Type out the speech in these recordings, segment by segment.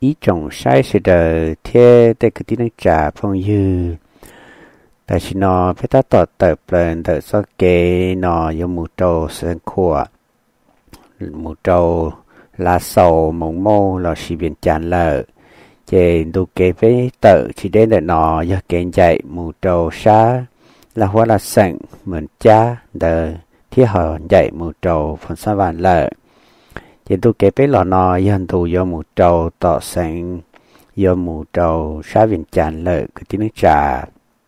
ý trồng sai sự đời thế để cái tiếng trả phong dư tại vì nó phải ta tọt tập lên từ sau kế nó dùng một trâu sen khua một trâu lá sầu mỏng mô là sự biến chán lợ chế đủ kế với tự chỉ đến để nó do kén dạy một trâu xa là hóa là sẵn mình cha đời thiết họ dạy một trâu phần xa vạn lợ chế đủ kế với là nó dân thủ do một trâu tỏ sẵn do một trâu xa biến chán lợ cái tiếng trả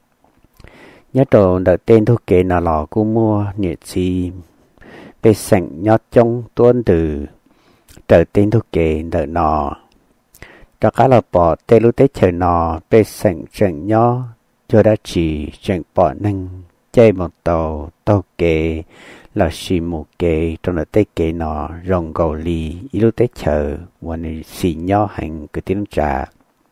nhớ đồ đợi tên thu kế nào lò cô mua nhiệt gì bê sẵn nhót trong tuôn từ đợi tên thu kế đợi nọ cho cá là bỏ tê lưu tế chờ nọ bê sẵn chẳng nhó cho đã chỉ chẳng bỏ nâng chơi một tàu tàu kế là xì mù kế trong đợi tế kế nọ rồng gầu lì ý lưu tế chờวันxì nhó hành cái tiếng trả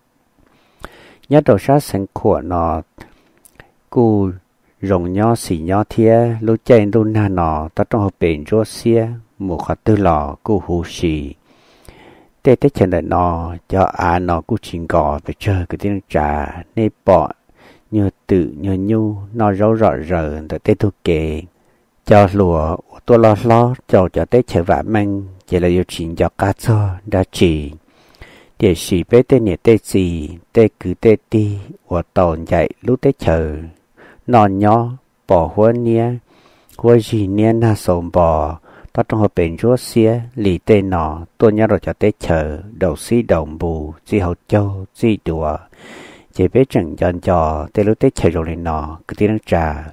nhớ đồ sát sẵn của nọ cú rồng nhỏ xì nhỏ thía lúc chơi lúc na nọ ta trong hộp bền rô xía một khóa tư lò cú hú xì tê tê chân đợi nọ cho nọ cú chỉnh gò phải chơi cái tiếng trà nê bọ như tự như nhu nó rau rõ rờ đợi tê thu kề cho lùa tôi lo cho tê chơi vả măng chỉ là yêu chỉnh cho cá cho đã chỉ để xì bê tê nhẹ tê gì tê cứ tê ti của tồn dạy lúc tê chờ non nhỏ bỏ huân nia huân gì nia na sồn bò ta trong hộp bền chúa xía lì tê nọ tôi nhớ rồi cho tê chờ đầu xí đồng bù di hậu châu di đùa chỉ biết chẳng dọn trò tê lúc tê chờ rồi này nọ cứ tiếng trà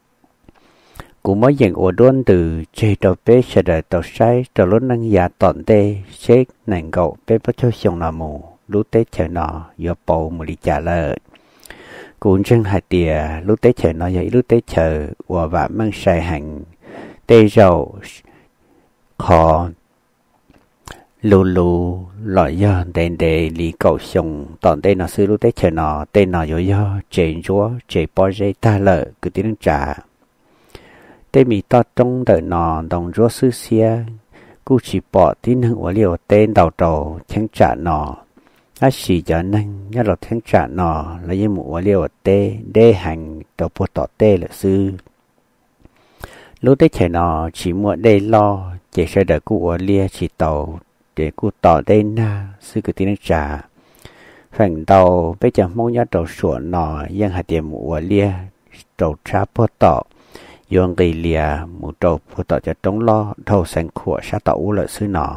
cũng mới dừng ổ đuôn từ chơi đầu bê chờ đợi tàu say tàu lúc năng giả tọn tê xếp nàng gậu bê bắt cho xong nọ mù lúc tê chờ nọ do bầu mù đi trả lời cũng chân hạt tìa lúc tế chờ nó vậy lúc tế chờ và vả mang xài hành tê rầu khó lù loại do đèn đề lý cầu xong tòn tê nó sư lúc tế chờ nó tê nó do chế chúa chế bó dây ta lợ cứ tiếng trả tê mì to trong đợi nó đồng chúa sư xia cú chỉ bỏ tín hưởng của liều tên đầu trầu chẳng trả nó xì cho năng nhớ là tháng trả nọ là như một liều tê đê hành tàu bột tỏ tê là sư lúc tết trẻ nọ chỉ mua đê lo chỉ sẽ đợi cụ lia chỉ tàu để cụ tỏ đê na sư cứ tiếng trả phần tàu bây giờ mong nhớ tàu sủa nọ dân hạt tiền một lia tàu trả bột tỏ dùng kỳ lia một tàu bột tỏ cho trống lo thâu sáng khủa sát tàu là sư nọ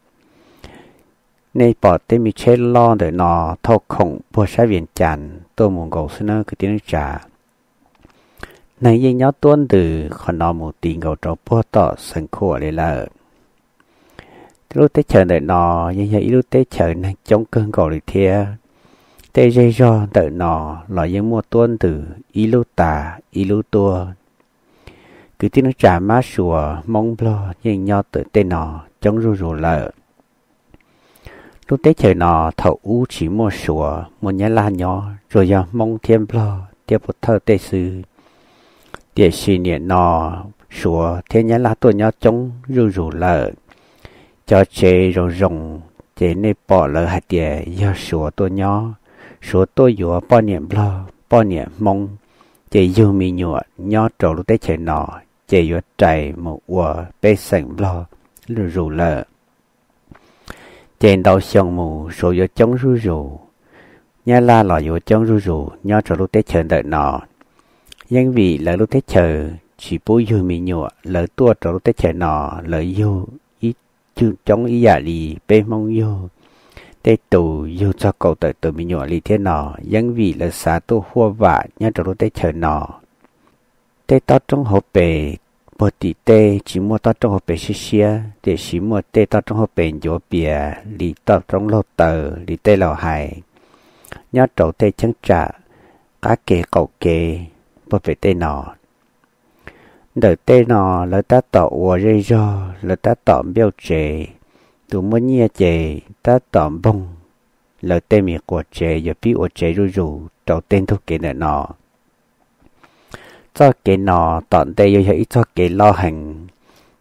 nên bỏ tên mi chết lo để nó thâu khổng bố sai viện chán tôi muốn gấu xin nó cái tiếng trả này yên nhớ tuôn từ còn nó một tiền gấu trâu bố tỏ sân khổ để là lúc tế chờ đợi nó yên nhớ lúc tế chờ này chống cơn gấu để thia tê dây do đợi nó là yên mua tuôn từ ý lưu tà ý lưu tua cứ tiếng trả má sùa mong lo yên nhớ tự tên nó chống rù lợ lúc tế trời nọ thầu u chỉ mua sủa một nhá la nhỏ rồi giờ mong thêm lo tiếp một thơ tê sư để xì niệm nọ sủa thế nhá la tôi nhá chống rù lợ cho chế rồi rồng chế nên bỏ lỡ hạt địa giờ sủa tôi dùa bỏ niệm mong chế dù mi nhựa nhỏ trầu lúc tế trời nọ chế dùa trầy một ua bê sành lo rù lợ trên đầu sông mù số yếu chống rù nhá la lò yếu chống rù nhớ cho lúc tết chờ đợi nọ nhưng vì là lúc tết chờ chỉ bố yêu mi nhựa lỡ tua cho lúc tết chờ nọ lỡ yêu ít chứ chống ý giả lì bê mong yêu tết tù yêu cho cậu tới từ mi nhựa lì thế nọ nhưng vì là xá tu hua vạ nhớ cho lúc tết chờ nọ tết tó trong hộp bề bố tỷ tê chỉ mua tao trong hộp bể xia để chỉ mua tê tao trong hộp bể dỗ bìa lì tao trong lô tờ lì tê lò hài nhớ trâu tê chân trả cá kê cậu kê bố bể tê nọ đợi tê nọ lỡ ta tỏ ua rây rô lỡ ta tỏ biêu trề tụ mua nhia trề ta tỏ bông lỡ tê miệng của trề giờ bí ua trề rù trâu tên thuốc kê nọ cho cái nọ tọn đây yêu ít cho cái lo hành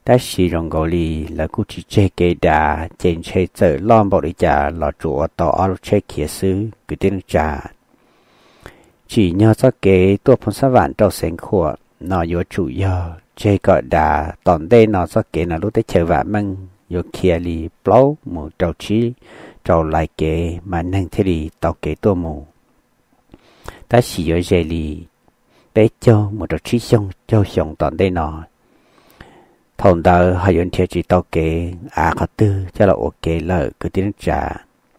đã xì rong gò lì là cú chỉ chơi kê đà trên chơi chợ lon bộ đi trả là chúa tỏ alo chơi kia sư cứ tiếng trả chỉ nhớ cho kế tua phong sa vạn trâu sen khua nó yếu chủ yếu chơi gọi đà tòn đây nó cho kế là lúc tới chơi vạn măng yếu kia lì plau một trâu chí trâu lại kế mà nâng thế lì tàu kế tua mù ta chỉ yếu dễ lì bé cho một trâu chí xong cho xong tòn đây nó thôn đó hay yon thiệt chỉ tao kế có tư cho là ok lợi cứ tiếng trả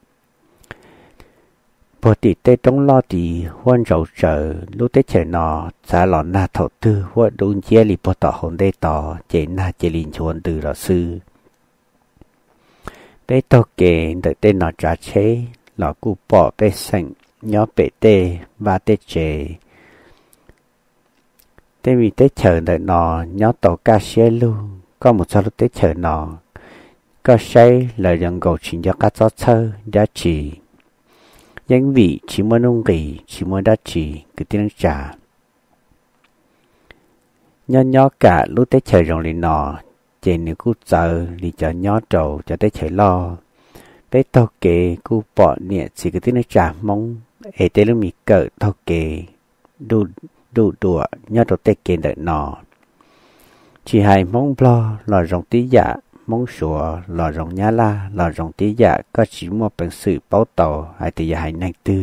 bộ tỷ tê trong lo thì huân rầu trở lúc tết trời nọ trả lọ na thầu tư huân đúng chia li bộ tỏ hồn đê tỏ chế na chế linh chuồn từ lọ sư bé tao kế đợi tên nọ trả chế lọ cụ bỏ bé sành nhó bể tê ba tê chế tê vì tết trời đợi nọ nhó tàu ca xe luôn có một số lúc tết trời nọ có say là dần gầu chính cho các chó thơ đã chỉ những vị chỉ muốn nông nghỉ chỉ muốn đã chỉ cứ tiếng trả nhỏ cả lúc tết trời rồng lên nọ trên những cú chờ đi cho nhỏ trầu cho tết trời lo bé tao kể cú bỏ nhẹ chỉ cứ tiếng trả mong ê tê lúc mi cỡ tao kể đu đùa nhỏ trầu tết kể đợi nọ chỉ hay mong lo lò rồng tí dạ mong sủa lò rồng nhá la lò rồng tí dạ có chỉ một bản sự báo tàu hay thì hay năng tư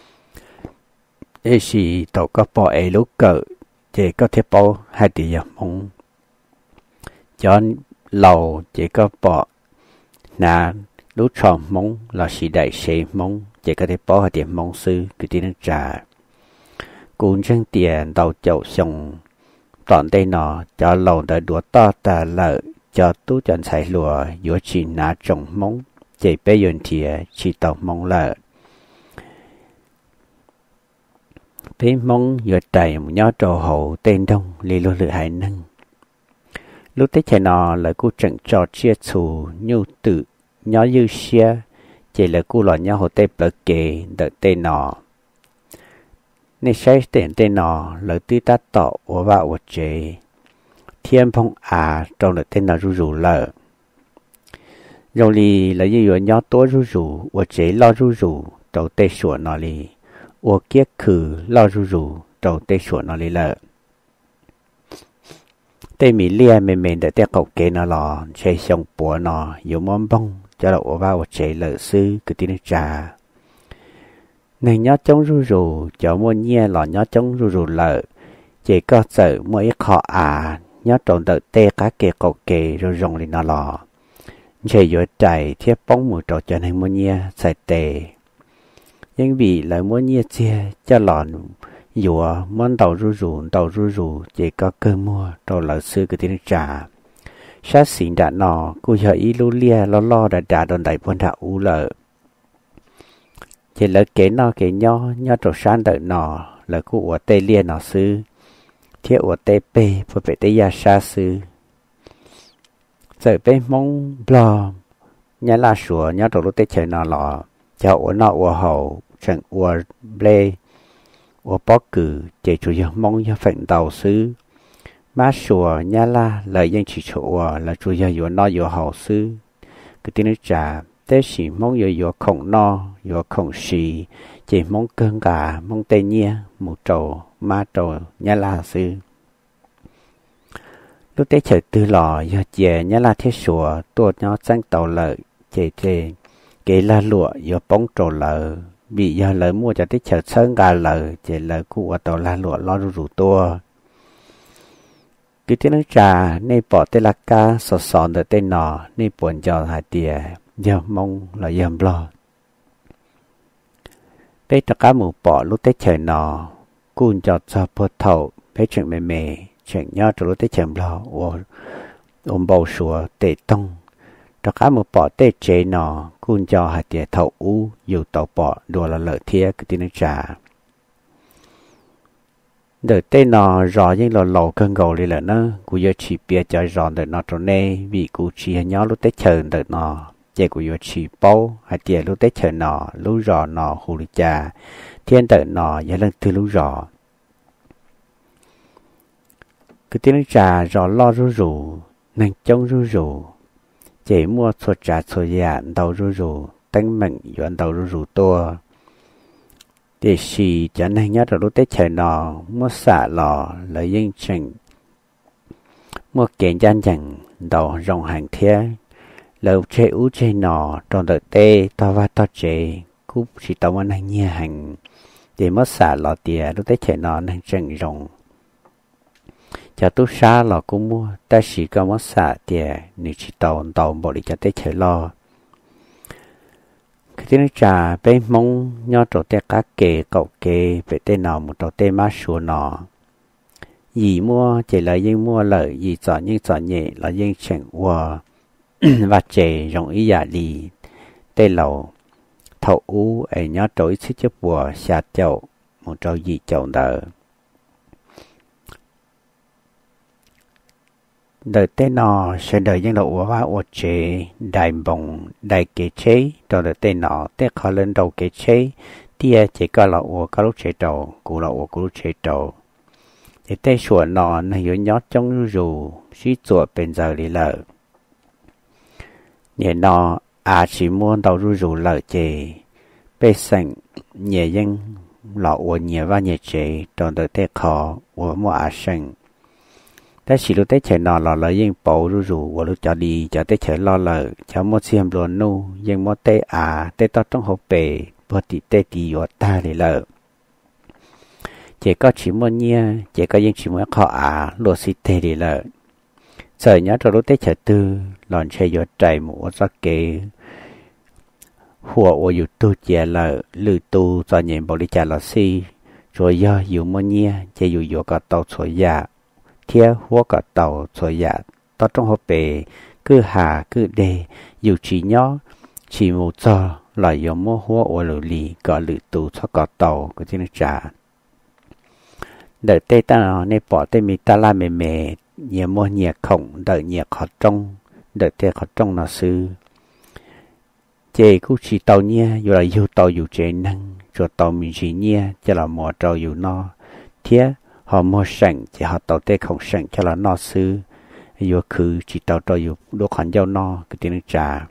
ê xì tàu có bỏ ê lúc cỡ chỉ có thể báo hay thì mong cho lầu chỉ có bỏ nà lúc tròn mong là xì đại xì mong chỉ có thể báo hay thì mong sư cứ tin trả cũng chẳng tiền tàu chậu xong tọn đây nọ cho lầu đỡ đũa to tà lợi cho tú chân xài lùa yếu chỉ ná trồng mông chạy bê yồn thịa chỉ tàu mông lợi bê mông yếu trầy một nhó trồ hậu tên đông lì lô lự hải nâng lúc tới chạy nọ là cô trận trò chia xù nhu tự nhó dư xia chạy là cô lò nhó hồ tê bờ kề đợi tên nọ nên sai tên nọ lỡ tư ta tọ của vợ của chế thiên phong trong lỡ tên nọ rủ lỡ rồi lì là như vậy nhó tối rủ của chế lo rủ đầu tê sủa nọ lì của kia khử lo rủ đầu tê sủa nọ lì lỡ tê mì lia mềm để tê cậu kế nọ lò chế xong bùa nọ yếu món bông cho lỡ của vợ của chế lỡ sư cứ tin trà nên nhó chống rủ cho mua nhia lò nhó chống rủ lợ chỉ có sợ mỗi khó nhó trộn đợi tê cá kê cậu kê rồi rồng lên nó lò chỉ dối chạy thiết bóng một trò cho nên mua nhia xài tê nhưng vì lại mua nhia chia cho lò dùa món tàu rủ chỉ có cơ mua rồi lỡ sư cái tiếng trả sát xỉn đã nọ cô giờ ý lưu lia lo đã đòn đẩy buôn hạ ú lợ chỉ là kế nó kế nhỏ trò sáng đợi nọ là cụ của tây liên nọ sư thiết của tây bê với bệ tây gia xa sư giờ bê mong bò nhá là sủa nhá trò lúc tây trời nọ lọ cho của nọ của hậu chẳng của bê của bó cử chỉ chủ yếu mong cho phận tàu sư má sủa nhá là lời dân chỉ chỗ là chủ yếu nọ của hậu sư cái tiếng trả tế sĩ mong yếu khổng no yếu khổng sĩ chỉ mong cơn cả mong tê nhia một trầu ma trầu nhá la sư lúc tế trời tư lò yếu chè nhá la thế sủa tuột nhau danh tàu lợi chè kế la lụa yếu bóng trầu lợi bị giờ lợi mua cho tế trời sơn gà lợi chè lợi cụ tàu la lụa lo rủ tua cứ tiếng trà nên bỏ tê la ca sọt được tên nọ nên buồn cho hai tìa giờ mong là dầm lo bé tất cả một bỏ lúc tết trời nọ cún cho bớt thầu bé chuyện mề chuyện nhỏ từ lúc tết trời lo ôm bầu sủa tê tông tất cả một bỏ tết trời nọ cún cho hai tiệt thầu u dù tàu bỏ đùa là lợi thiê cái tiếng trà đợi tên nọ rõ những lò cơn gầu đi là nó cú giờ chỉ bia cho rõ đợi nó trong này vì cú chỉ nhỏ lúc tết trời đợi nọ chỉ của yo chỉ bao hay tiền lúc tết trời nọ lúc rò nọ hồ lì trà thiên đợi nọ giờ lần từ lúc rò cái tiếng trà rò lo rủ nâng chống rú rú chế mua cho trả cho dạ đầu rú rú tăng mạnh dọn đầu rú rú tua để xì cho nên nhớ lúc tết trời nọ mua xả lò lấy yên chừng mua kiện gian chẳng đầu rồng hàng thế lâu chế ú chế nọ trong đợt tê to và to chế cúp chỉ tao ăn hàng nhia hàng để mất xả lò tìa lúc tết trời nọ nên chừng rồng cho tú xa lò cũng mua ta chỉ có mất xả tìa nếu chỉ tàu bỏ đi cho tết trời lo khi tiếng trà bên mông nhớ trổ tê cá kê cậu kê về tê nào một trổ tê má sủa nọ gì mua chỉ là yên mua lợi gì chọn nhưng chọn nhẹ là yên chẳng qua và trẻ rộng ý giả lì tê lầu thầu ú ấy nhớ trổ ít sức chấp bùa xa chậu một trâu gì chậu đỡ đời tê nọ sẽ đời dân đầu và ổ chế đại bồng đại kế chế rồi đời tê nọ tê khó lên đầu kế chế tia chỉ có là ổ có lúc chế đầu cụ là ổ cụ lúc chế đầu thì tê sủa nọ nó hiểu nhót trong rù suy chuột bên giờ đi lợ nhẹ nọ chỉ muốn đầu rù lợ chế bê sành nhẹ dân lọ ổ nhẹ và nhẹ chế rồi đời tê khó ổ mua sành ta chỉ lúc tết trời nọ lò lỡ yên bầu rù và lúc cho đi cho tết trời lo lỡ cho một xem luôn nu yên một tết tết to trong hộp bể bữa thì tết thì ở ta để lỡ chỉ có chỉ một nhia chỉ có yên chỉ một khó lúa xịt tết để lỡ giờ nhớ cho lúc tết trời tư lòn chơi giọt trái mũ gió kề hùa ở tu chè lỡ lư tu cho nhện bảo đi chả lọ xi rồi do dù một nhia chỉ dù có tàu sỏi già theo hóa cả tàu rồi dạ tao trong hộp bể cứ hà cứ đề dù chỉ nhỏ chỉ một cho là dùng mua hóa ở lưỡi lì cả lưỡi tù cho cả tàu của chính trả đợi tê ta nên bỏ tê mi ta la mề nhiều mua nhiều khổng đợi nhiều khó trong đợi tê khó trong là sư chế cũng chỉ tàu nhia dù là yêu tàu dù chế năng rồi tàu mình chỉ nhia cho là mùa trâu dù no thế họ mua sẵn chỉ họ tàu tê không sẵn cho là no sư yêu khứ chỉ tàu tàu yêu đôi khoản giao no cái tiền trả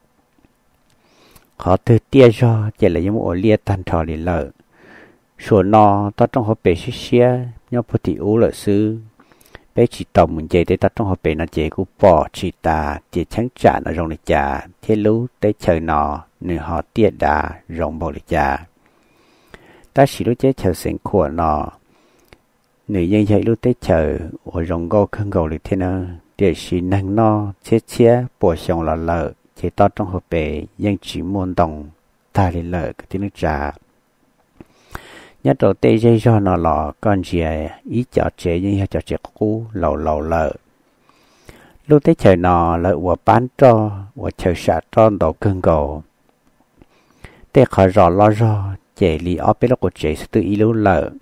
họ từ tia cho chỉ là những một lia tan thọ để lợ số no ta trong họ bể xía nhau phụ thị ú lợi sư bé chỉ tàu mình chạy để ta trong họ bể nó chạy cũng bỏ chỉ ta chỉ trắng trả nó rong để trả thế lú tới chờ nọ nên họ tia đà rong bỏ để trả ta chỉ lúc chế chờ sinh của nọ nữ nhân dạy lúc tết chờ ở rồng gò khăn gầu được thế nào để xin năng no chết bỏ xong là lợ chỉ to trong hộp bể dân chỉ muốn đồng ta đi lợ cái tiếng trả nhất đầu tê dây do nó lọ con gì ý cho chế nhưng cho chế cũ lầu lợ lúc tết chờ nó lợ của bán cho của chờ sạ tròn đầu khăn gầu tê khỏi rõ lo rõ chế li ở bên của chế sẽ tự ý lưu lợ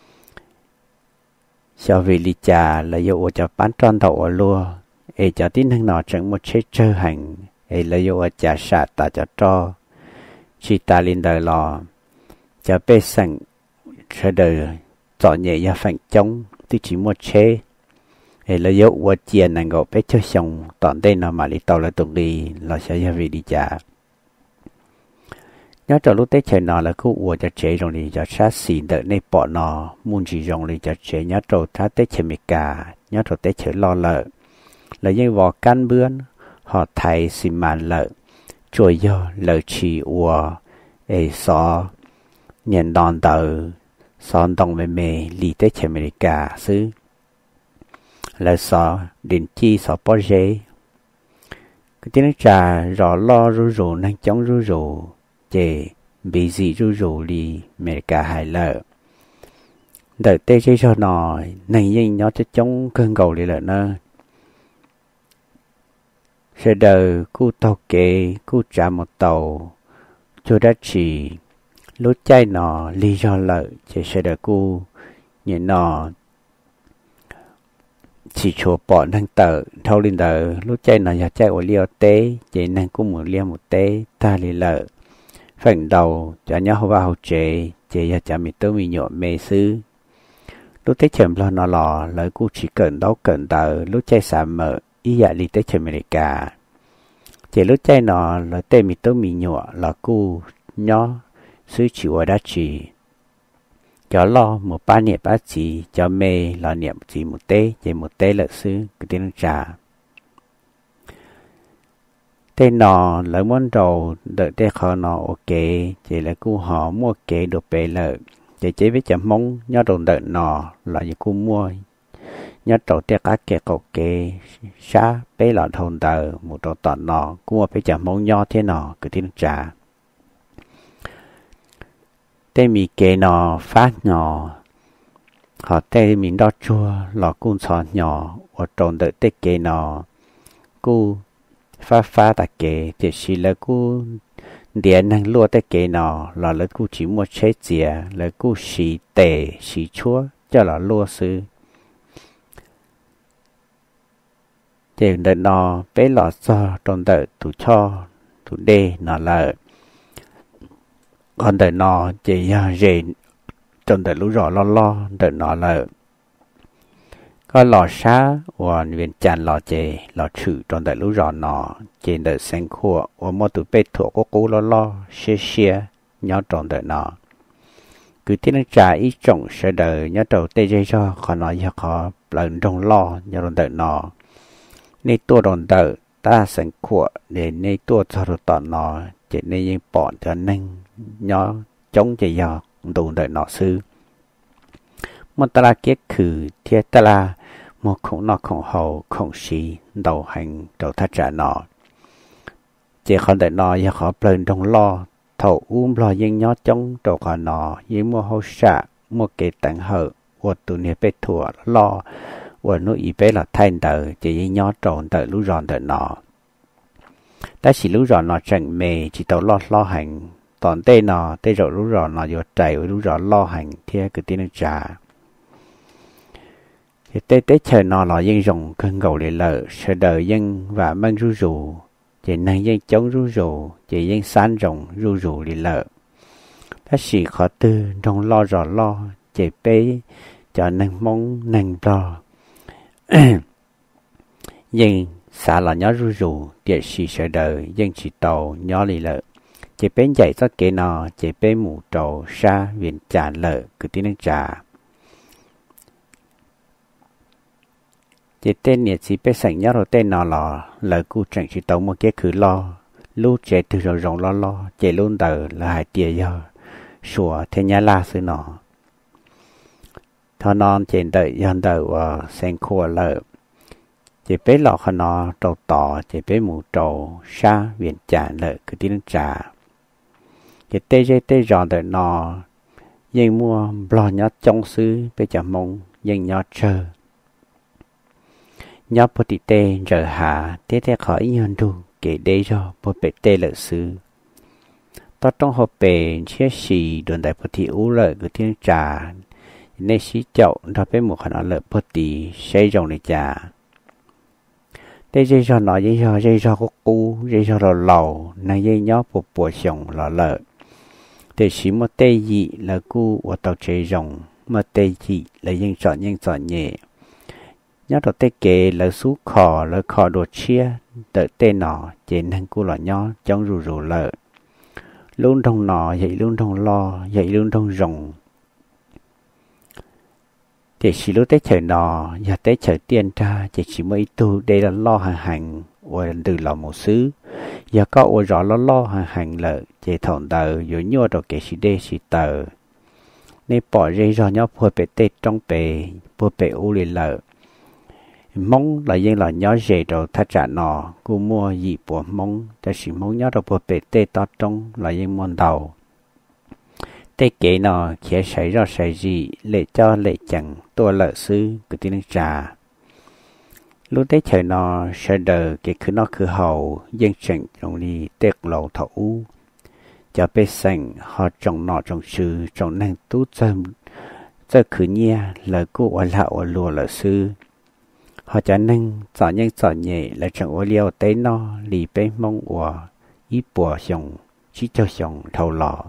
sau vì lý trà là yêu cho bán tròn đầu ở lúa, cho tin thằng nọ chẳng một chế chơi hành, là yêu trả sạ ta cho chỉ ta lên đời lò, cho bê sẵn cho đời chọn nhẹ ra phẳng chống, thì chỉ một chế, là yêu chia nàng gọi bê chơi xong, toàn tên nó mà lý tàu là tụng đi, là sẽ ra vì lý trà. Nhớ cho lúc tết trời nọ là cứ ua cho chế rồi đi cho sát xì đợi này bỏ nọ muốn chỉ rồi đi cho chế nhớ cho thá tết trời mì cả nhớ cho tết trời lo lợ là như vò can bươn họ thay xì màn lợ trôi do lợ chỉ ua xó nhận đòn tờ son đồng mê lì tết trời mì cả xứ là xó đến chi xó bó dế cái tiếng trà rõ lo rú năng chống rú chế bị gì rú đi mẹ cả hai lợ đợi tê chế cho nó này nhưng nó cho chống cơn cầu đi lợ nó sẽ đời cu tàu kê cu trả một tàu cho đã chỉ lúc chạy nó lý do lợ chế sẽ đời cu như nó chỉ chùa bỏ năng tờ thâu lên đời lúc chạy nó giờ chạy ở liêu tế chế năng cu một liêu một tế ta lý lợ phần đầu cho nhau vào chế cho cha mi tớ mi nhọ mê sư lúc tết chậm lo nó lò lời cô chỉ cần đấu cần tờ lúc chơi xả mở ý dạ lý tới America chỉ lúc chạy nó là tên mi tố mi nhọ là cu nhỏ sư chịu ở đó chỉ cho lo một ba niệm ba chỉ cho mê là niệm chỉ một tế chỉ một tế là sư cái tiếng trà tên nó lấy món đồ đợi tế khó nó ok chỉ là cu họ mua kế đồ bể lợi chỉ chế với chấm mông nhớ đồ đợi nó là như cu mua nhớ đồ tế cá kê cầu kê xa bế lọ thôn tờ một đồ tọt nó cu mua với chấm mông nhó thế nó cái tiếng trà tê mì kê nó phát nhỏ họ tê mình đo chua lọ cung sò nhỏ ở trong đợi tê kê nó cu phá ta kê thì chỉ là cu điện năng lúa tê kê nó là cu chỉ mua chế dìa là cu xì tê xì chúa cho là lúa sư thì đợi nó bế lọ cho trong đợi tụ cho tụ đê nó là còn đợi nó chỉ dễ trong đợi lũ rõ lo đợi nó là có lò xá và viện tràn lò chè lò trừ trong đợi lũ rõ nó trên đợi sen khua và một tụ bê thuộc có cố lo xia nhớ trong đợi nó cứ tiếng trà ít trọng sẽ đợi nhớ đầu tê dây cho còn nói cho họ lần trong lo nhớ trong đợi nó nên tua trong đợi ta sen khua để nên tua cho được tọt nó chỉ nên những bọn cho nên nhớ chống chạy giờ đủ đợi nọ sư một ta là kết khử thiết ta là một khổng nọ khổng hậu khổng sĩ đầu hành đầu thắt trả nọ chỉ còn đợi nọ và khó bền trong lo thầu lo dân nhớ chống đầu khó nọ với mua hậu xạ mua kế tặng hợ của tụ niệm bê thua lo của nó ý bê là thay đợi chỉ nhớ trộn đợi lũ ròn đợi nọ ta chỉ lũ ròn nọ chẳng mê chỉ tàu lo hành tòn tê nọ tê rồi lũ rò nọ vô chạy lũ rò lo hành theo cái tiếng trà thì tê chờ nọ là dân rồng cơn gầu để lợ sợ đời dân và mang ru rù chỉ năng dân chống ru rù chỉ dân san rồng ru rù để lợ ta chỉ khó tư trong lo rò lo chỉ bế cho năng mong năng lo dân xả là nhớ ru rù để chỉ sợ đời dân chỉ tàu nhớ lì lợ chỉ bên dạy cho kế nọ chỉ bên mù trầu xa viện trả lợ cứ tiếng trà chỉ tên nhiệt chỉ bên sảnh nhớ rồi tên nọ lò lợ cu chẳng chỉ tàu một cái khử lo lưu chế từ rồi rồng lo chỉ luôn tờ là hai tia giờ sủa thế nhà la sư nọ thọ non trên đợi dân đợi và sen khua lợ chỉ bên lọ khăn nọ trầu tỏ chỉ bên mù trầu xa viện trả lợ cứ tiếng trà cái tê giòn đợi nó dân mua bò nhớ trong xứ bây giờ mong dân nhớ chờ nhớ bố tì tê giờ hạ tê khỏi nhân đủ kể đê cho bố bê tê lợi xứ tó trong hộp bề chia xì đồn đại bố tì ú lợi của thiên trà nên xí chậu đó bê một khả lợi bố tì xây rồng này trà tê dây cho nó dây cho có cú dây cho lầu này dây nhớ bộ sống là lợi để chỉ một tê gì là cu ở tàu chế rồng mà tê gì là dân chọn nhẹ nhớ đầu tê kê là sú khò là khò đột chia đợi tê nọ trên hàng cu là nhó trong rù lợ luôn trong nọ dậy luôn trong lo dậy luôn trong rồng để chỉ lúc tê chờ nọ và tê chờ tiền ra chỉ mấy tu đây là lo hàng và từ lòng một xứ và có ô rõ lo hàng lợ chỉ thòng tờ rồi nhua đồ kể sĩ đê sĩ tờ nên bỏ dây rõ nhó phôi bể tê trong bể phôi bể u lì lợ mong là dân là nhó dây đồ thắt trả nọ cô mua gì bỏ mong ta chỉ mong nhó đồ phôi bể tê to trong là dân môn đầu tê kể nọ khía xảy ra xảy gì lệ cho lệ chẳng tua lợ sư của tiếng trà lúc đấy trời nó sẽ đợi cái cứ nó cứ hậu dân chẳng trong đi tết lầu thấu cho bê sành họ trồng nọ trồng sư trồng năng tú cho cứ nhia lời cô ở lạo ở lùa là sư họ cho năng chọn nhẹ là trồng ở liêu tế nó lì bê mong của ít bùa xong chỉ cho xong thầu lọ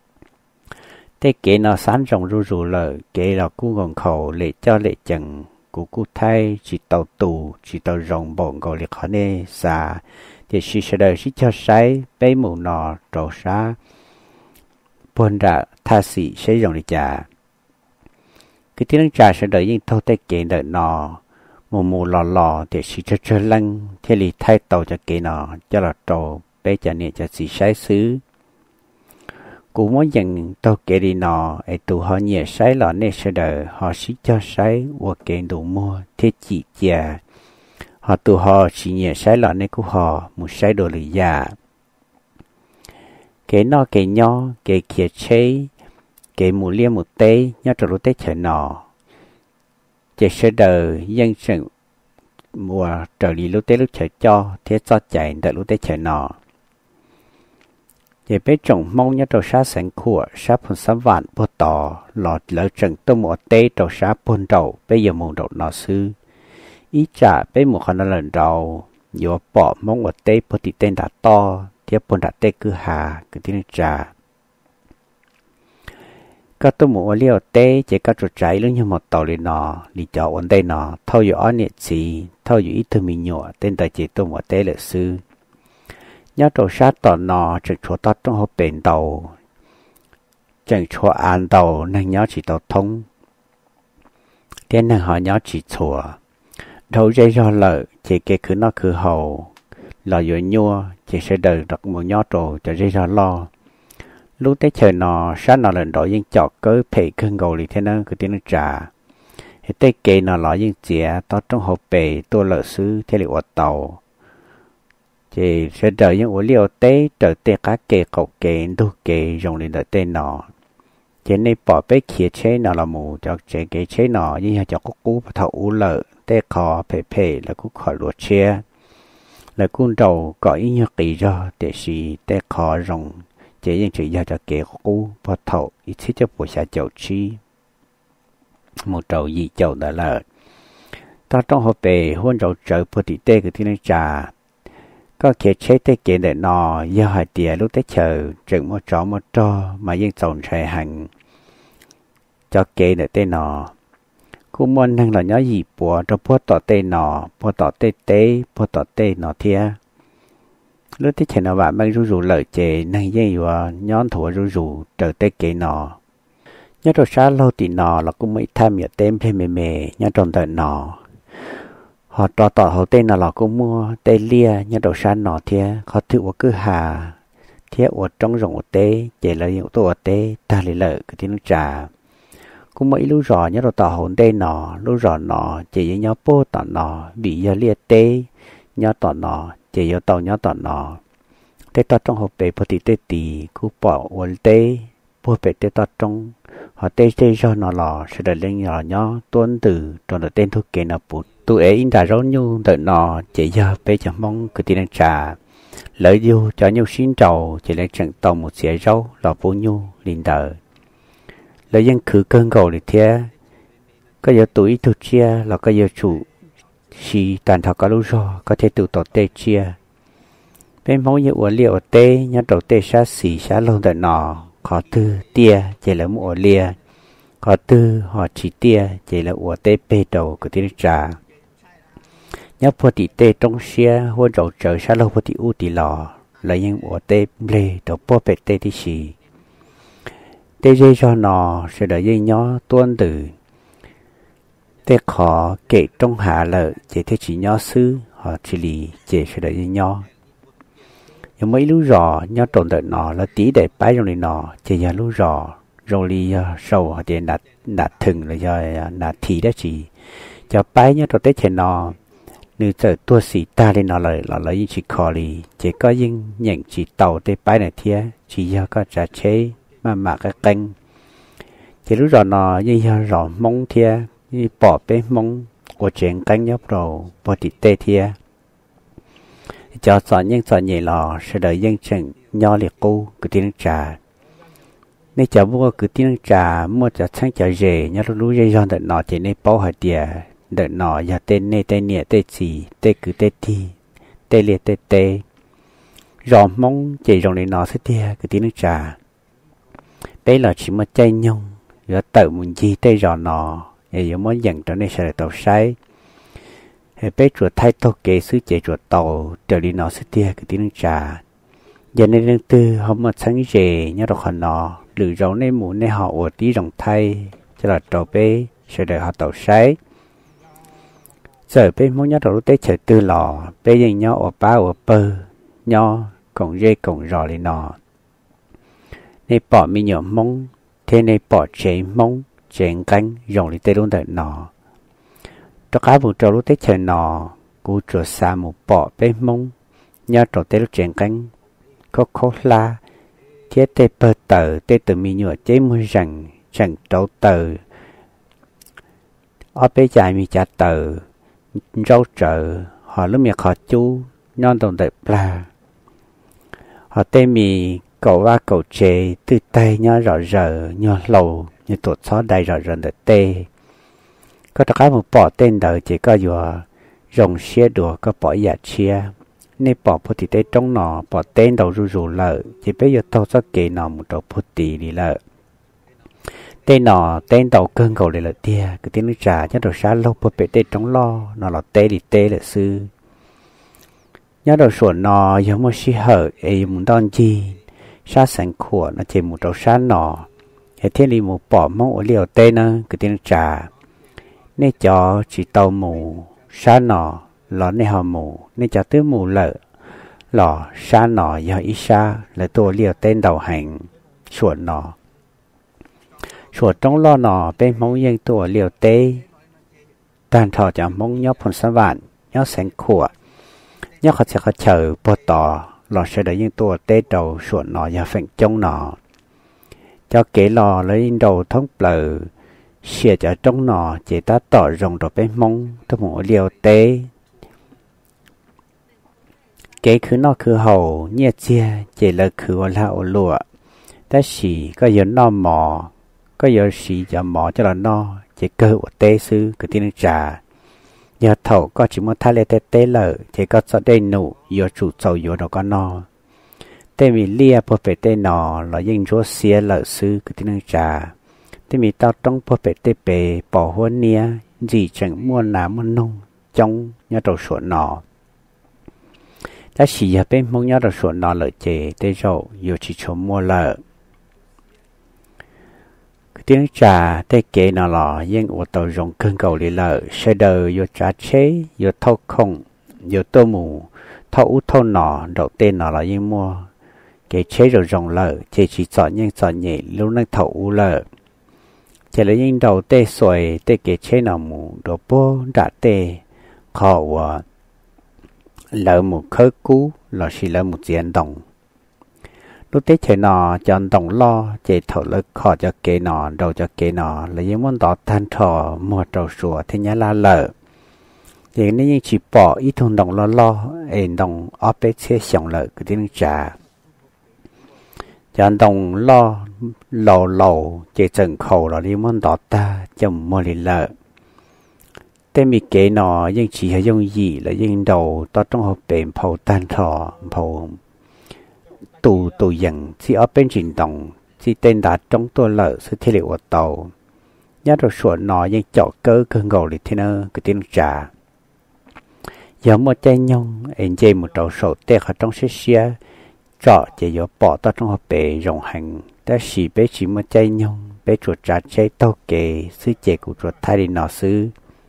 thế kế nó sáng rồng ru lời kế là cô còn khẩu lệ cho lệ chẳng cú cú thay chỉ tàu tù chỉ tàu rồng bồn gọi liệt khó nê xa thì sẽ đời sẽ cho sai bấy mù nọ trổ xa buồn ra tha sĩ sẽ dùng để trả cái tiếng trả sẽ đợi những thâu tay kể đợi nọ mù mù lò lò để sẽ cho chơi lăng thế thì thay tàu cho kể nọ cho là trổ bấy trả nè cho sĩ sai xứ cú muốn dần tàu kể đi nọ ấy tụ họ nhẹ sai lọ nè sẽ đợi họ sẽ cho sai và kể đủ mua thế chỉ chả họ tụ họ chỉ nhẹ sai lọ nè của họ một sai đồ lì giả kể nọ kể nhỏ kể kia chế kể mù lia một tê nhớ trò lúc tê chờ nọ chỉ sẽ đợi dân sự mùa trở đi lúc tê lúc chờ cho thế cho chạy đợi lúc tê chờ nọ để biết trồng mong nhớ trò sát sánh của sát phun sắm vạn bố tỏ lọt lỡ trần tô mùa tê trò sát bôn đầu bây giờ mùa đầu nọ sư ý trả bây mùa khả năng lần đầu dù bỏ mong một tê bố tì tên đã to tiếp bôn đã tê cứ hà cứ tiếng trả các tô mùa liều tê chỉ các trò trái lớn như một tàu lên nọ đi cho ổn đây nọ thâu dù ổn nhiệt gì thâu dù ít thư mình nhọ tên tài chỉ tô mùa tê lệ sư nhớ trò sát tỏ nọ trực chỗ tắt trong hộp bền tàu chẳng chỗ an tàu nên nhớ chỉ tàu thông tên nên họ nhớ chỉ chùa đầu dây do lợi chỉ kể cứ nó cứ hầu là dội nhua chỉ sẽ đợi được một nhớ trò cho dây do lo lúc tới chờ nọ sát nọ lần đó nhưng chọt cớ phê cơn gầu thì thế nên cứ tiếng trả thì tới kể nọ lọ nhưng chĩa tắt trong hộp bề tôi lợi sư thế liệu tàu chỉ sẽ đợi những uống liều tế đợi tế các kê cậu kê đu kê dùng lên đợi tên nọ chỉ nên bỏ bế khía chế nọ là mù cho chế kê chế nọ nhưng mà cho có cú thầu u lợi tế khó phê phê là cú khỏi lụa chia là cuốn đầu có ý như kỳ do để xì tế khó dùng chỉ những chữ do cho kê cú bỏ thầu ít thích cho bộ xa chậu chi một trầu gì chậu đã lợi ta trong hộp bề hôn trầu trở bộ tỷ tê của thiên trà có thể chế tế kể để nọ do hỏi tìa lúc tế chờ trực một trò mà dân tổng trẻ hành cho kể để tế nọ cú muốn năng là nhớ gì bùa cho bố tỏ tế nọ bố tỏ tế tế bố tỏ tế nọ thia lúc tế chờ nọ bạn mang rủ rủ lợi chế năng dân và nhón thua rủ rủ trở tế kể nọ nhớ rồi xa lâu tì nọ là cũng mới tham nhờ tên phê mê mê nhớ trong đời nọ họ trò tỏ hậu tên là lọ cũng mua tê lia như đồ san nọ thia họ tự của cứ hà thia của trong rộng của tê chỉ là những tổ tê ta lấy lợi cái tiếng trà cũng mấy lúc rõ như đồ tỏ hậu tên nọ lúc rõ nọ chỉ với nhau bố tỏ nọ bị giờ lia tê nhau tỏ nọ chỉ với tàu nhau tỏ nọ tê tỏ trong hộp bể bố tì tê tì cứ bỏ uốn tê bố bể tê tỏ trong họ tê tê cho nó lọ sẽ đợi lên nhỏ nhỏ tuân từ trong tên thuốc kê nọ bụt tụi ấy đã rau nhu đợi nọ chỉ giờ bây giờ mong cứ tiền trà lợi du cho nhu xin trầu chỉ lấy trận tàu một xẻ rau lò bố nhu liền đợi lợi dân khử cơn cầu để thế có giờ tuổi tụt chia là có giờ chủ xì tàn thọ có lúc rồi có thể tự tổ tê chia bên mong như uống liệu tê nhớ đầu tê sát xì sát lâu đợi nọ khó tư tia chỉ là một lia khó tư họ chỉ tia chỉ là uống tê bê đầu của tiền trà nhớ phô tì tê trong xe hôn rậu trở xa lâu phô tì u tì lò là những ổ tê lê đầu bó bê tê tí xì tê dây cho nò sẽ đợi dây nhỏ tuôn từ tê khó kể trong hạ lợi chỉ thế chỉ nhỏ sư họ chỉ lì chỉ sẽ đợi dây nhỏ nhưng mấy lúc rõ nhỏ trộn đợi nò là tí để bái trong này nò chỉ là lúc rõ rồi lì sầu họ thì nạt thừng là do nạt thí đó chỉ cho bái nhớ trộn tê chè nò nếu giờ tua sĩ ta lên nó là những chỉ khó lì chỉ có những nhận chỉ tàu tê bái này thia chỉ do có trả chế mà cái canh chỉ lúc rồi nó như do rõ mong thia như bỏ bê mong của chuyện canh nhóc rồi bỏ thịt tê thia cho sọ nhẹ lò sẽ đợi dân chừng nho liệt cu cứ tiếng trà nếu cháu mua cứ tiếng trà mua cho sáng chợ rể nhớ lúc dây giòn đợi nó chỉ nên bao hạt tiền đợi nọ giờ tên nê tên nhẹ tên gì tên cứ tên thi tên liệt tên tê rõ mong chỉ rồng này nó sẽ tia cứ tiếng nước trà bây là chỉ một chai nhông giờ tự muốn gì tên rõ nọ giống mỗi dần trở nên sẽ tàu say bé chuột thay tô kế sứ chế chuột tàu trở đi nó sẽ tia cái tiếng trà giờ nên đương tư không một sáng dễ nhớ đọc hòn nó lử rau nên mũ nên họ ở tí rồng thay cho là trâu bé sẽ đợi họ tàu say giờ bé muốn nhớ đầu lúc tết chờ tư lò bé dành nhau ở ba ở bơ nhau cổng dê cổng rò lên nó nên bỏ mi nhở mông thế nên bỏ chế mông chế cánh rồng lên tê luôn đợi nó cho cá vụ trâu lúc tết chờ nó cú chuột xa một bỏ bé mông nhớ trâu tê lúc chế cánh có khô la thiết tê bơ tờ tê từ mi nhựa chế mua rằng chẳng trâu tờ ở bé dài mi chả tờ rau trợ họ lúc miệng họ chú non đồng đợi pla họ tên mì cậu va cậu chế từ tay nhớ rõ rờ nhớ lầu như tuột xó đầy rõ rờ đợi tê có tất cả một bỏ tên đời chỉ có vừa rồng xe đùa có bỏ giả chia nên bỏ phụ tỷ tê trong nọ bỏ tên đầu rù rù lợ chỉ bây giờ tao sẽ kể nọ một đầu phụ tỷ đi lợ tên nọ tên đầu cơn cầu để lợ tia cái tiếng nước trà nhớ đầu xa lâu bớt bể tê trong lo nọ là tê đi tê lợ sư nhớ đầu sủa nọ giống một xí hở ấy muốn đón chi xa sành khủa nó chỉ một đầu xa nọ hệ thiên lý một bỏ mong ở liều tê nơ cái tiếng nước trà nên cho chỉ tàu mù xa nọ lọ nên họ mù nên cho tứ mù lợ lọ xa nọ do ý xa là tôi liều tên đầu hành sủa nọ sủa trong lo nọ bên mong dân tôi liều tê toàn thọ cho mong nhóc phun sáng vạn nhóc sáng khủa nhóc họ sẽ có chờ bò tỏ lọ sẽ đợi dân tôi tê đầu sủa nọ do phệnh trong nọ cho kế lò lấy đầu thống lờ xìa cho trong nọ chỉ ta tỏ rồng rồi bên mong tôi muốn liều tê kế khứ nó khứ hầu nhiệt chia chỉ là khứ ở lão lụa ta xì có giờ nó mò có giờ xì cho mò cho là nó chỉ cơ của tê sư cái tiếng trà giờ thầu có chỉ muốn thay lệ tê tê lợ chỉ có cho đây nụ giờ chủ sầu giờ đó có nó tê mi lia bố bể tê nọ là dân chúa xia lợ sư cái tiếng trà tê mi tao trong bố bể tê bể bỏ hôn nia gì chẳng mua nám mua nông trong nhà đầu sổ nọ ta chỉ ở bên mong nhớ được sổ nọ lợi chế tê rậu dù chỉ cho mua lợ cái tiếng trà tê kế nọ lò dân của tàu rồng cơn cầu đi lợ sẽ đời dù trà chế dù thâu không dù tô mù thâu út thâu nọ đậu tên nọ là dân mua cái chế rồi rồng lợ chế chỉ chọn nhưng chọn nhẹ lúc nâng thâu ú lợ chế là dân đầu tê xoay tê kế chế nọ mù đồ bố đã tê khó và lỡ một khớ cú là chỉ lỡ một diện đồng lúc tết chơi nọ chọn đồng lo chạy thở lực khó cho kế nọ đầu cho kế nọ là những món đó than thở mua trầu sủa thế nhá la lợ thì nếu như chỉ bỏ ít thùng đồng lo em đồng ốp bếp xe xong lợ cái tiếng trà chọn đồng lo lầu chạy chừng khẩu là những món đó ta chồng mua đi lợ tên mi kế nọ nhưng chỉ hay dùng gì là dùng đầu to trong hộp bền phầu tan thọ phầu tù dần chỉ ở bên trình đồng chỉ tên đã trong tôi lợ sự thiết liệu của tàu nhớ được sủa nọ nhưng chọ cơ cơn gầu để thế nơ cái tiếng trà giống một chai nhông anh chê một trầu sổ tét ở trong xe trọ chỉ có bỏ to trong hộp bể rộng hành ta chỉ bé chỉ một chai nhông bé chuột trà cháy tàu kề sư chè của chuột thay đi nọ sư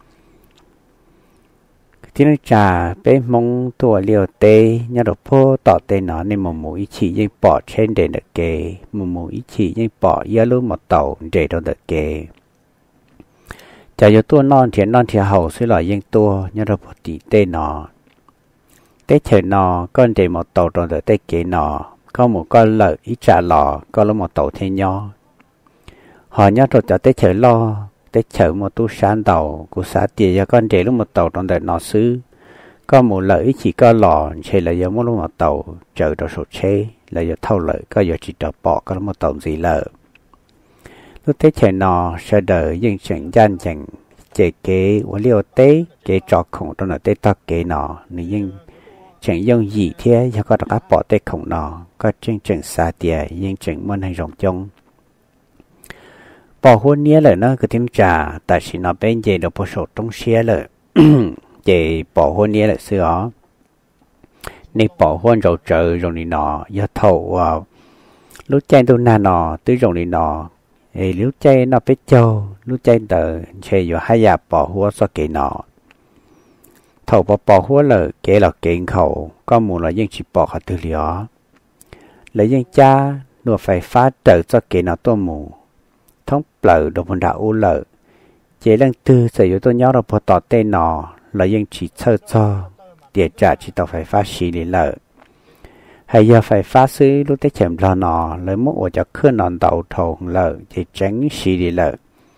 tiếng trà bé mong tua liều tê nhớ được phố tỏ tê nó nên một mũi chỉ dây bỏ trên để được kề một mũi chỉ dây bỏ giờ luôn một tàu để đâu được kề chả có tua non thì hậu sẽ loại dây tua nhớ được một tí tê nó tê chờ nó con để một tàu rồi được tê kề nó có một con lợn ít trả lò có là một tàu thế nho họ nhớ rồi cho tê chờ lo tết chở một tu san đầu của xã tiền cho con trẻ lúc một tàu trong đời nọ xứ có một lợi chỉ có lò chơi là giống một lúc một tàu chở đồ sổ chế là do thâu lợi có giờ chỉ đỡ bỏ có một tàu gì lợ lúc tết chở nọ sẽ đợi nhưng chẳng gian chẳng chế kế của liều tế kế trọ khổng trong đời tết tao kế nọ nhưng chẳng dùng gì thế cho có các bỏ tết khổng nọ có chương trình xã tiền nhưng chẳng muốn hành rộng chung bỏ hôn nhé lời nó cứ tiếng trà tại chỉ nó bên dễ được bỏ sổ trong xe lời dễ bỏ hôn nhé lời xưa nên bỏ hôn rồi trời rồi đi nọ do thầu lúc chơi tôi nà nọ tới rồi đi nọ thì lúc chơi nó biết châu lúc chơi tờ chơi rồi hai nhà bỏ hua so kỹ nọ thầu bỏ hua lời kể là kiện khẩu có muốn là dân chỉ bỏ họ từ lió lấy dân cha nó phải phá trở cho kỹ nó tôi mù thông bờ đồ một đạo u lợi chế lần tư sử dụng tôi nhớ là bỏ tỏ tên nọ là dân chỉ chơi cho để trả chỉ tao phải phá xí để lợi hay giờ phải phá xứ lúc tới chém lo nọ lấy một ô cho khơi nón đầu thầu lợi để tránh xí để lợi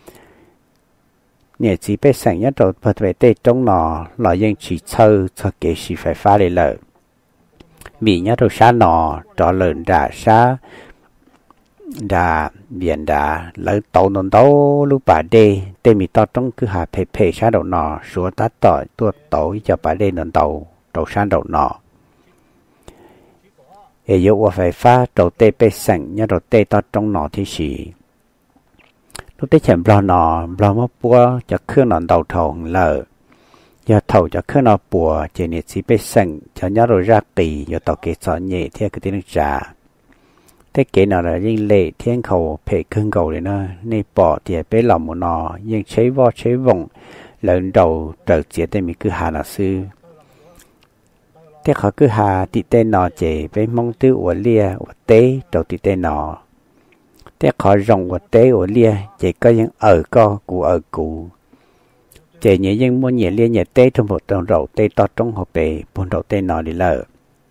nhẹ chỉ biết sáng nhất rồi bật về tây trong nọ là dân chỉ chơi cho kẻ xí phải phá để lợi bị nhất rồi xa nọ trọ lợn đã xa đã biển đã lấy tàu nón tàu lúc bà đê tê mi to trong cứ hạ phê phê xa đầu nọ số tát tỏi tua tàu cho bà đê nón tàu đầu xa đầu nọ ê dụ qua phải phá đầu tê bê sẵn nhá đầu tê to trong nọ thì xì lúc tê chém bò nọ bò mốc bùa cho khương nón đầu thầu lợ giờ thầu cho khương nọ bùa chỉ nhiệt xí bê sẵn cho nhá đầu ra kỳ giờ tàu kế sọ nhẹ theo cái tiếng trà thế kể nào là những lệ thiên khẩu phê cưng cầu này nó nên bỏ thì bế lòng một nọ nhưng chế vo chế vọng lần đầu trở chế tên mình cứ hà là sư thế họ cứ hà thì tên nọ chế với mong tư của lia của tế đầu thì tên nọ thế họ rộng của tế của lia chế có những ở co của ở cụ chế nhớ những muốn nhẹ lia nhẹ tế trong một tầng rậu tế to trong hộp bể bốn đầu tên nọ đi lợ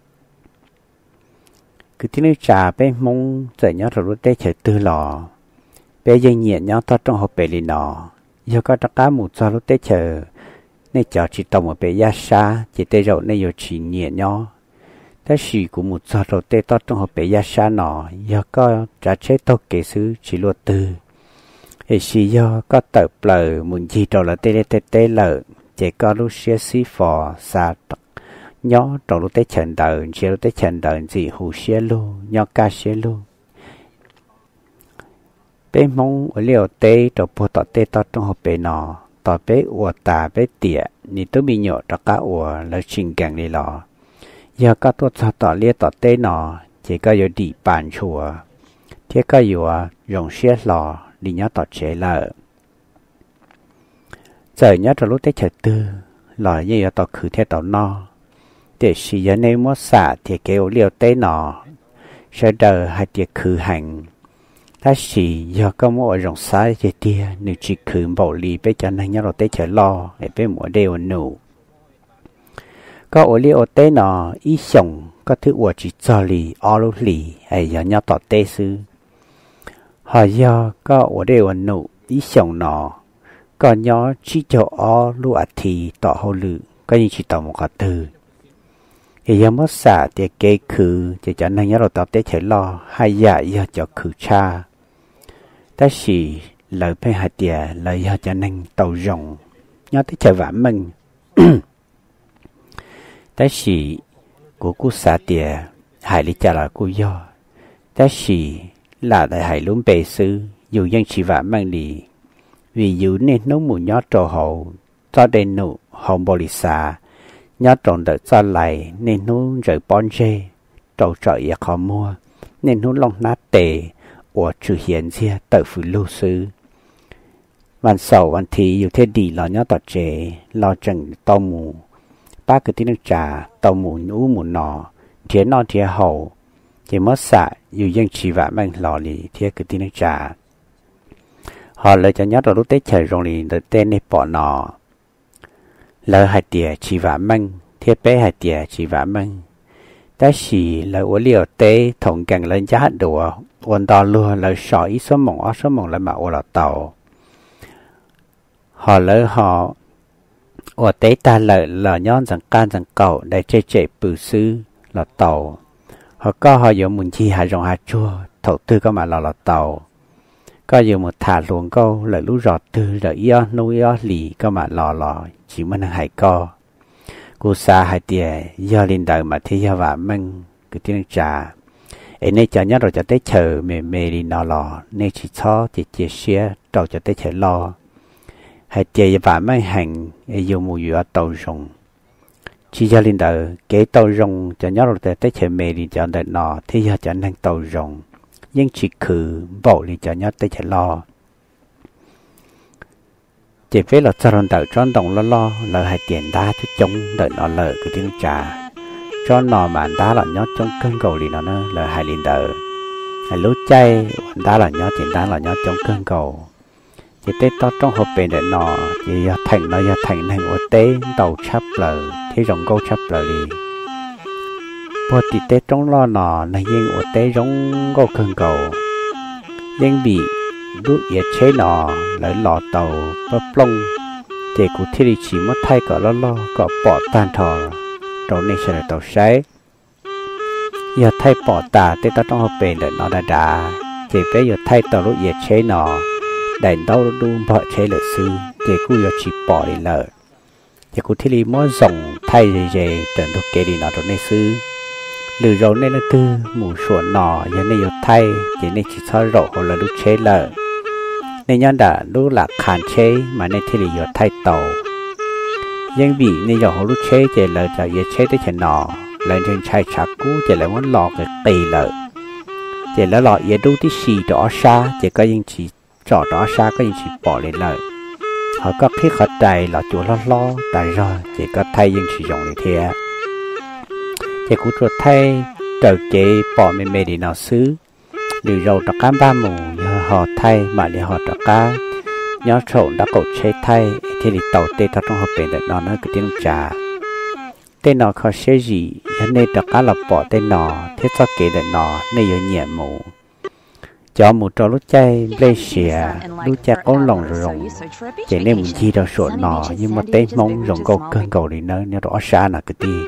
cứ tiếng trà bé mong dậy nhớ rồi lúc tết chờ tư lò bé dân nhẹ nhớ to trong hộp bể lì nọ giờ có tất cả một cho lúc tết chờ nên chờ chỉ tàu một bể giá xa chỉ tê rồi nên giờ chỉ nhẹ nhớ thế sự của một cho rồi tết to trong hộp bể giá xa nọ giờ có trả chế to kỹ sư chỉ luật tư thì chỉ do có tập lời muốn gì rồi là tê tê tê lợ chỉ có lúc xe xí phò xa nhớ trong lúc tết trận đời chỉ lúc tết trận đời gì hù xe luôn nhớ ca xe luôn bé mong ở liều tê trong bộ tọt tê to trong hộp bể nọ tọt bé ủa tà bé tỉa ni tôi bị nhọ cho cá ủa là trình càng đi lò giờ có tôi cho tọt lia tọt tê nọ chỉ cóอยู่đi bàn chùa thế cóอยู่dùng xe lò đi nhớ tọt chế lợ giờ nhớ trong lúc tết trận tư lò như tọt khử theo tọt no để sử dụng nên mua xả thì kêu liều tế nọ sẽ đợi hai tiệc khử hành ta chỉ do có mua rộng xa thì tia nếu chỉ khử bảo lì bây giờ này nhớ rồi tế chờ lo để bây mua đều nụ có ở liều tế nọ ý sống có thứ ủa chỉ cho lì ở lúc lì hay giờ nhớ tọt tế sư họ do có ở đều nụ ý sống nọ còn nhớ chỉ cho ở lúc thì tọt hậu lự có những chỉ tọt một cái từ thì giờ mất xả thì kê khử thì cho nên nhớ rồi tập tế thể lo hay dạ giờ cho khử cha ta chỉ lời phê hạt địa lời giờ cho nên tàu rồng nhớ tới chờ vãn mình ta chỉ của cú xả địa hải lý trả là cú do ta chỉ là đại hải luôn bề sư dù dân chỉ vãn mình đi vì dù nên nấu mùi nhớ trò hậu cho đến nụ hồng bồ lì xả nhớ tròn đợi cho lại nên nó rời bon dê trâu trợ ya khó mua nên nó lòng nát tệ của trừ hiện ra tự phụ lưu sưวันเสาร์วันที่อยู่ที่ดีเราเนี่ยต่อเจเราจังเต้าหมูป้าคือที่นึกจ่าเต้าหมูนู้หมูนอเทียนนอนเทียเห่าเจมอสะอยู่ยังชีวะแม่งหล่อหลีเทียคือที่นึกจ่าhọเลยจะยัดเราลูกเต้เฉยรงหลีเดินเต้นในปอหนอlỡ hai tiệt chỉ vả măng thiết bé hai tiệt chỉ vả măng ta chỉ lỡ uống liều tê thùng càng lên giá đùa uống đò lừa lỡ sỏi ít số mỏng lại mà uống là tàu họ lỡ họ uống tê ta lỡ nhon rằng can rằng cầu để chế bự sư là tàu họ có họ dùng muốn chi hai rong hai chua thầu tư có mà là tàu có dùng một thả luồng câu lỡ lú rọt tư lỡ yo nuôi yo lì có mà lò chỉ muốn hai co cú xa hai tiề do linh đời mà thế do vả măng cứ tiếng trà nên cho nhớ rồi cho tới chờ mẹ đi nó lò nên chỉ cho chỉ chia sẻ rồi cho tới chờ lo hay chơi và mấy hành dùng mùi ở tàu rồng chỉ cho linh đạo cái tàu rồng cho nhớ rồi tới chờ mẹ đi cho đợt nọ thì giờ cho nên tàu rồng nhưng chỉ khử bộ đi cho nhớ tới chờ lo chỉ phải là choron đợi cho đồng lo là hai tiền đa cho chống đợi nó lợi của tiếng trà cho nó mà đá là nhớ trong cơn cầu thì nó là hai linh đợi hai lúa chay đá là nhớ tiền đá là nhớ trong cơn cầu chỉ tết to trong hộp bền để nó chỉ thành thành ở tế đầu chắp lờ thế rồng câu chắp lờ đi bữa thì tết trong lo nọ là nhưng ở tế giống câu cơn cầu nhưng bị đút yết chế nọ lại lò tàu bắp lông để cụ thi chỉ mất thay cả lo cả bỏ tan thò rồi nên sẽ là tàu sấy giờ thay bỏ tà tết trong hộp bền để nó đã chỉ bây giờ thay tàu đút yết chế nọ đại đâu luôn bỏ chế lợn sư để cụ giờ chỉ bỏ đi lợn để cụ thi mỗi dòng thay gì trận thuộc kế đi nó rồi nên sư lừa rồi nên là tư mù sủa nọ giờ nên giờ thay chỉ nên chỉ cho rổ hoặc là đút chế lợn nên nhân đã đút là khàn chế mà nên thi giờ thay tàu nhưng bị nên giờ họ đút chế chỉ lợn giờ giờ chế tới chén nọ lên trên chai chả cũ chỉ là muốn lò cái tì lợn chỉ là lò giờ đút tí xì đỏ xa chỉ có những chỉ trò đó xa có những chỉ bỏ lên lợi họ có khi họ đầy là chỗ lo tại rồi chỉ có thay những sử dụng như thế chỉ cũng cho thay trở chế bỏ mê đi nào xứ điều dầu cho cá ba mù họ thay mà để họ cho cá nhớ trộn đã cột chế thay thì đi tàu tê thật trong hộp bền để nó cái tiếng trà tên nó khó sẽ gì nên cho cá là bỏ tên nó thế cho kể để nó nên có nhẹ mù cho một trò lúc chay lê xìa lúc chay có lòng rồng chỉ nên mình chi đâu sổ nọ nhưng mà tên mong rồng câu cơn cầu đi nơi nếu rõ xa là cái gì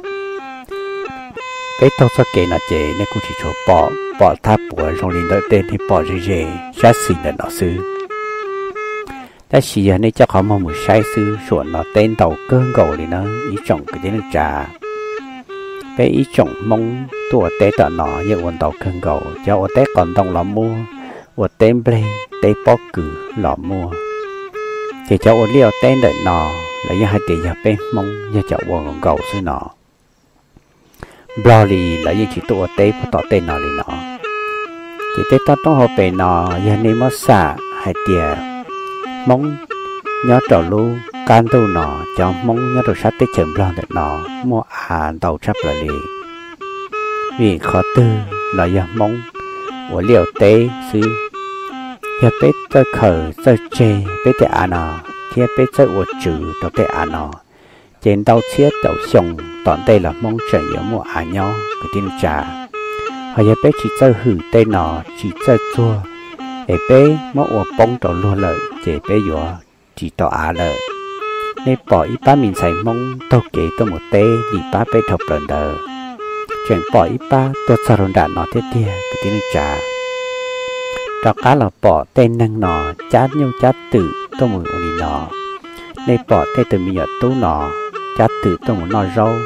cái tao sao kể là chế nên cũng chỉ cho bỏ tháp của rồng đi nơi tên thì bỏ dễ xa xinh là nó xứ ta xìa nên cho họ mong một sai xứ sổ nó tên tàu cơn cầu đi nơi ý trọng cái tên trà cái ý trọng mong tua tế tờ nọ như quần tàu cơn cầu cho tế còn đồng lọ mua ở tên ble tế bó cử lọ mua thì cháu ở liều tên đợi nọ là do hai tỷ giờ bên mong như cháu quần cầu xứ nọ blolly là như chỉ tụ tế bắt tỏ tên nọ đi nọ thì tế tao trong hộp bề nọ giờ nên mất xả hai tỷ mong nhớ trò lu can tu nọ cho mong nhớ đồ sát tế chậm lo đợi nọ mua tàu chấp lại đi vì khó tư là do mong của liều tế xứ giờ bé tơ khờ tơ chê bé tê nọ thì bé tơ của chữ đó tê nọ trên đầu chiết đầu sòng toàn đây là mong trời ở mua nhau cái tin trà họ giờ bé chỉ tơ hử tê nọ chỉ tơ chua để bé mất của bông trò luôn lợi để bé vừa chỉ tỏ lợi nên bỏ ít ba mình xài mong tao kể tôi một tê đi ba bé thọc lần đờ chuyện bỏ ít ba tôi sao rồi đã nó thế tia cái tiếng trà cho cá là bỏ tên năng nọ chát nhau chát tự tôi một đi nọ nên bỏ tên từ mình ở tú nọ chát tự tôi một nọ rau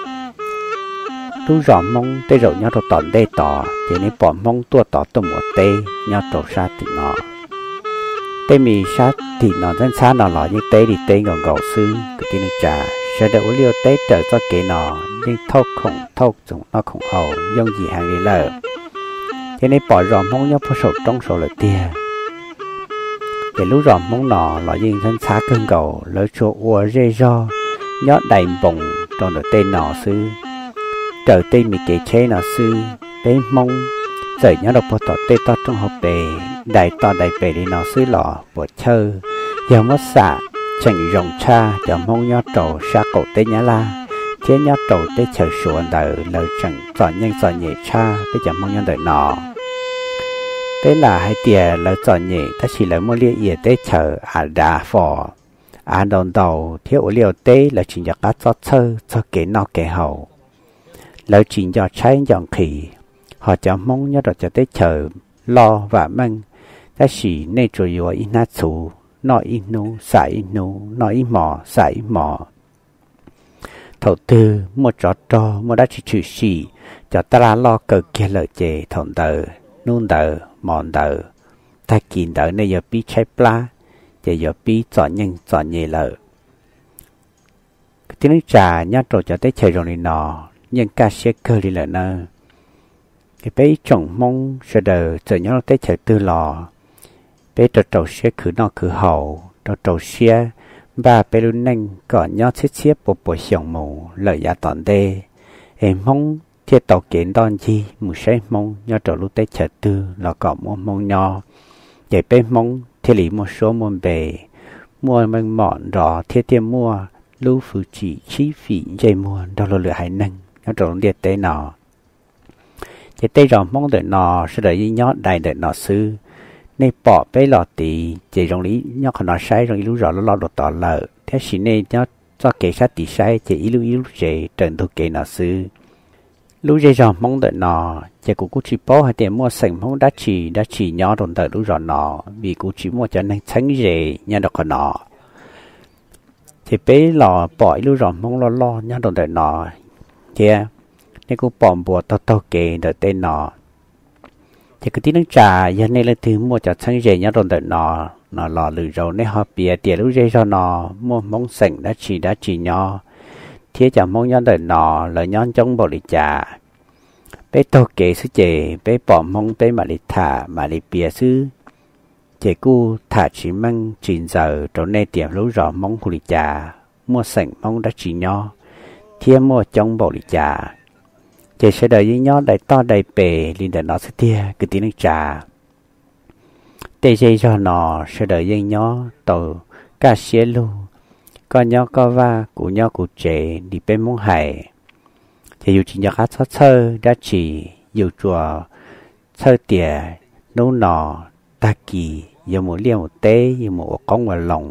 tú rõ mong tê rậu nhau rồi tòn đê tỏ thì nên bỏ mong tua tỏ tôi một tê nhau trổ sát tự nọ tê mì sát thì nó dân xa nọ lọ như tê đi tê ngọn gầu sư cái tiếng trà sẽ đợi liêu tê trở cho kế nọ nhưng thâu dùng nó không hầu dùng gì hàng đi lờ thế nên bỏ rõ mong nhớ sổ trong sổ lợi tia để lúc rõ mong nọ là dân dân xa cơn gầu lỡ chỗ ua rê do nhớ đầy bồng trong được tên nọ sư trở tên mình kể chế nọ sư đến mong giờ nhớ đọc bộ tỏ tê to trong hộp bề đại to đại bề đi nọ sư lọ bộ chơi giờ mất xạ chẳng rộng cha cho mong nhớ trầu xa cổ tê nhá la chế nhớ trầu tê chờ sủa đợi lời chẳng chọn nhân chọn nhẹ cha tê chẳng mong nhớ đợi nọ tê là hai tia lời chọn nhẹ ta chỉ lời mua lia ỉa tê chờ đà phò đòn đầu thiếu liều tê là chỉ cho cá cho chơi cho kế nọ kế hậu lời chỉ cho trái dọn khỉ họ cho mong nhớ cho tê chờ lo và măng ta chỉ nên chủ yếu in nát xù nói in nu xài in nu nói in mò xài in mò thầu tư mua trò mua đã chỉ chữ xì cho ta ra lo cờ kia lợi chè thòng tờ nôn tờ mòn tờ ta kín tờ này giờ bị cháy pla giờ giờ bị chọn nhanh chọn nhẹ lợi tiếng nước trà nhát rồi cho tới chơi rồi này nọ nhưng ca xe cơ đi lợi nơ cái bé trồng mông sẽ đờ chờ nhớ tới chơi tư lò bé trầu xe khử nọ khử hậu trầu xe và bé luôn nhanh còn nhớ xếp bộ xiong mù lợi giá tòn đê em mông thiết tàu kiến đòn gì một xe mông nhớ trầu lúc tới chơi tư là có một mông nho vậy bé mông thiết lý một số môn bề mua mình mọn rõ thiết tiêm mua lưu phụ chỉ chi phí dây mua đó là lựa hải nâng nhớ trầu liệt tế nọ cái tây rồng mong đợi nọ sẽ đợi nhót đại đợi nọ sư nên bỏ bé lọ tì chỉ rồng lý nhót còn nọ sai rồng lưu rõ lo đột tỏ lợ thế chỉ nên nhót cho kể sát tì sai chỉ lưu dễ trần thu kể nọ sư lưu dây rồng mong đợi nọ chỉ cụ chỉ bỏ hay tiền mua sành mong đã chỉ nhót đồn đợi lưu rõ nọ vì cụ chỉ mua cho nên tránh dễ nhà đọc còn nọ thì bé lọ bỏ lưu rõ mong lo nhót đồn đợi nọ kia nên cô bỏng bùa to kề đợi tên nọ thì cái tiếng nước trà giờ này là thứ mua cho sang dễ nhá đồn đợi nọ lò lử rồi nên họ bịa tiền lúc dây cho nọ mua mong sành đã chỉ nhỏ thế chả mong nhá đợi nọ là nhón trong bộ lịch trà bé to kề sư chè bé bỏng mong bé mà lịch thả mà lịch bịa sư chè cu thả chỉ mang chín giờ rồi nên tiền lúc rõ mong hồ lịch trà mua sành mong đã chỉ nhỏ thế mua trong bộ lịch trà chị sẽ đợi với nhau đại to đại bể liền để nó sẽ tia cái tiếng nước trà tê dây cho nó sẽ đợi với nhau tàu cá xé lu con nhau co va của nhau của trẻ đi bên mông hải thì dù chỉ nhớ hát sơ đã chỉ dù chùa sơ tỉa nấu nọ ta kỳ dù một liều một tế dù một con ngoài lòng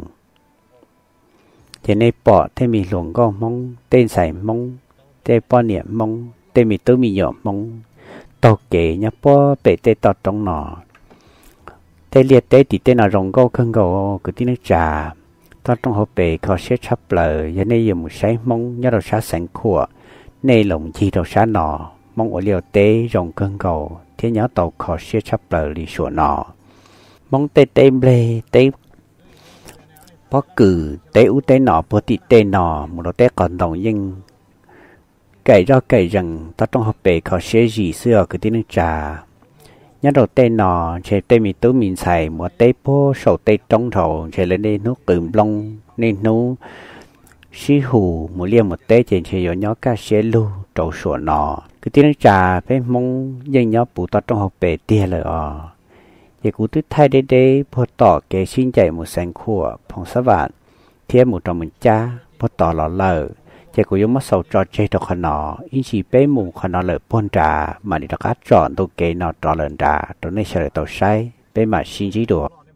thì nên bỏ thêm mình luồng con mông tên xài mông tên bỏ niệm mông tê mi tứ mi nhỏ mong tàu kể nhá po bể tê tàu trong nọ tê liệt tê thì tê nào rồng câu khăn gầu cứ tiếng nước trà tàu trong hộp bể có sẽ chắp lời giờ này dùng một sấy mong nhớ đầu sáng sành khua nay lồng chi đầu sáng nọ mong ở liều tê rồng khăn gầu thế nhớ tàu có sẽ chắp lời đi sủa nọ mong tê tê ble tê bó cử tê u tê nọ bó tị tê nọ một đầu tê còn đồng nhưng kể ra kể rằng ta trong học bể có sẽ gì xưa cái tiếng trà nhớ đầu tên nọ chế tên mi tứ mình xài một tế po sầu tê trong thầu chế lên đây nước từ lông nên nú xí hù một liêm một tế chế chế nhớ cá sẽ lu trầu sủa nọ cái tiếng trà phải mong dân nhớ bù ta trong học bể tia lời vậy cú thứ thay đây po tỏ kể xin chạy một sáng khua phong sát vạn thêm một trong mình cha po tỏ lọ lờ chỉ có những mất sầu trò chơi được khăn nọ, in chỉ bé mù khăn nọ lợi bôn trà mà đi đặt chọn tôi kể nọ trò lợn trà, tôi nên sẽ tàu say bé mà xin chỉ được.